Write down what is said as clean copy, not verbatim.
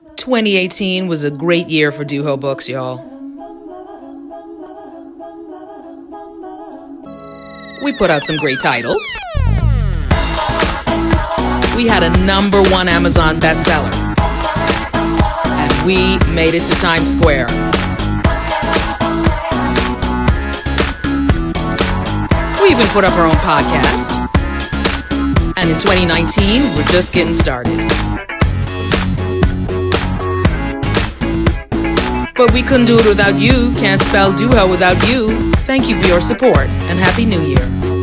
2018 was a great year for Duho books, y'all. We put out some great titles. We had a #1 Amazon bestseller. And we made it to Times Square. We even put up our own podcast. And in 2019, we're just getting started. But we couldn't do it without you. Can't spell Duho without you. Thank you for your support, and Happy New Year.